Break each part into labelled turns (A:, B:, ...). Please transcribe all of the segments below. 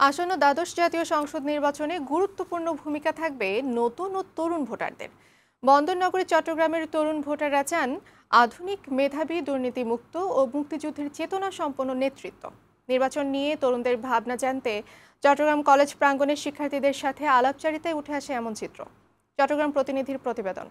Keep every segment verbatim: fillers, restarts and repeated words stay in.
A: আসন্ন দ্বাদশ জাতীয় সংসদ নির্বাচনে গুরুত্বপূর্ণ ভূমিকা থাকবে নতুন ও তরুণ ভোটারদের। বন্দরনগরী চট্টগ্রামের তরুণ ভোটাররা চান আধুনিক, মেধাবী, দুর্নীতিমুক্ত ও মুক্তিযুদ্ধের চেতনা সম্পন্ন নেতৃত্ব। নির্বাচন নিয়ে তরুণদের ভাবনা জানতে চট্টগ্রাম কলেজ প্রাঙ্গণের শিক্ষার্থীদের সাথে আলাপচারিতায় উঠে আসে এমন চিত্র। চট্টগ্রাম প্রতিনিধির প্রতিবেদন।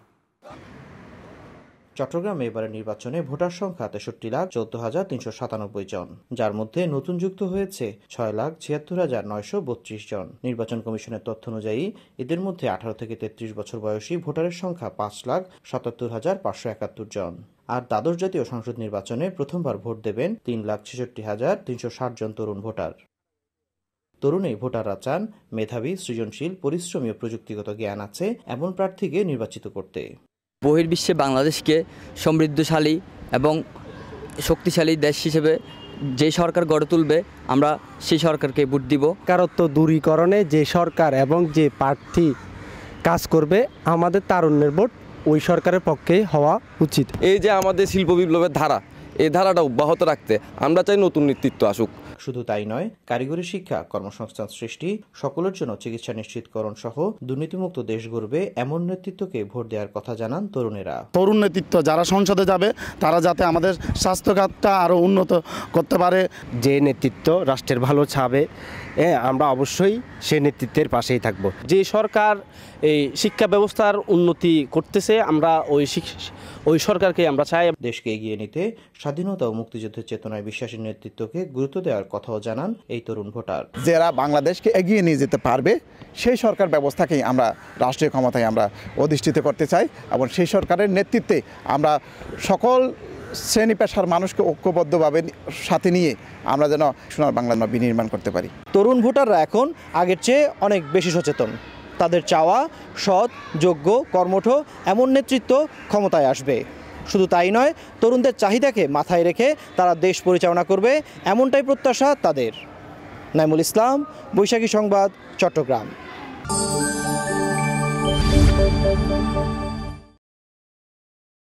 B: চট্টগ্রামে এবারের নির্বাচনে ভোটার সংখ্যা তেষট্টি লাখ চোদ্দ হাজার তিনশো সাতানব্বই জন, যার মধ্যে নতুন যুক্ত হয়েছে ছয় লাখ ছিয়াত্তর হাজার নয়শো বত্রিশ জন। নির্বাচন কমিশনের তথ্য অনুযায়ী এদের মধ্যে আঠারো থেকে তেত্রিশ বছর বয়সী ভোটারের সংখ্যা পাঁচ লাখ সাতাত্তর হাজার পাঁচশো একাত্তর জন। আর দ্বাদশ জাতীয় সংসদ নির্বাচনে প্রথমবার ভোট দেবেন তিন লাখ ছেষট্টি হাজার তিনশো ষাট জন তরুণ ভোটার। তরুণ এই ভোটাররা চান মেধাবী, সৃজনশীল, পরিশ্রমী ও প্রযুক্তিগত জ্ঞান আছে এমন প্রার্থীকে নির্বাচিত করতে।
C: বহির্বিশ্বে বাংলাদেশকে সমৃদ্ধশালী এবং শক্তিশালী দেশ হিসেবে যে সরকার গড়ে তুলবে, আমরা সেই সরকারকে ভোট দিব।
D: বেকারত্ব দূরীকরণে যে সরকার এবং যে প্রার্থী কাজ করবে, আমাদের তারুণ্যের ভোট ওই সরকারের পক্ষে হওয়া উচিত।
E: এই যে আমাদের শিল্প বিপ্লবের ধারা, এই ধারাটা অব্যাহত রাখতে আমরা চাই নতুন নেতৃত্ব আসুক।
B: শুধু তাই নয়, কারিগরি শিক্ষা, কর্মসংস্থান সৃষ্টি, সকলের জন্য চিকিৎসা নিশ্চিতকরণ সহ দুর্নীতিমুক্ত দেশ গড়বে এমন নেতৃত্বকে ভোট দেওয়ার কথা জানান তরুণেরা।
F: তরুণ নেতৃত্ব যারা সংসদে যাবে তারা যাতে আমাদের স্বাস্থ্যখাতটা আরও উন্নত করতে পারে।
D: যে নেতৃত্ব রাষ্ট্রের ভালো চাবে, হ্যাঁ, আমরা অবশ্যই সেই নেতৃত্বের পাশেই থাকব।
G: যে সরকার এই শিক্ষা ব্যবস্থার উন্নতি করতেছে, আমরা ওই ওই সরকারকে আমরা চাই।
B: দেশকে এগিয়ে নিতে স্বাধীনতা ও মুক্তিযুদ্ধের চেতনায় বিশ্বাসী নেতৃত্বকে গুরুত্ব দেওয়ার কথাও জানান এই তরুণ ভোটার।
H: যারা বাংলাদেশকে এগিয়ে নিয়ে যেতে পারবে সেই সরকার ব্যবস্থাকেই আমরা রাষ্ট্রীয় ক্ষমতায় আমরা অধিষ্ঠিত করতে চাই, এবং সেই সরকারের নেতৃত্বে আমরা সকল শ্রেণী পেশার মানুষকে ঐক্যবদ্ধভাবে সাথে নিয়ে আমরা যেন সোনার বাংলা বিনির্মাণ করতে পারি।
I: তরুণ ভোটাররা এখন আগের চেয়ে অনেক বেশি সচেতন। তাদের চাওয়া সৎ, যোগ্য, কর্মঠ এমন নেতৃত্ব ক্ষমতায় আসবে। শুধু তাই নয়, তরুণদের চাহিদাকে মাথায় রেখে তারা দেশ পরিচালনা করবে, এমনটাই প্রত্যাশা তাদের। নাইমুল ইসলাম, বৈশাখী সংবাদ, চট্টগ্রাম।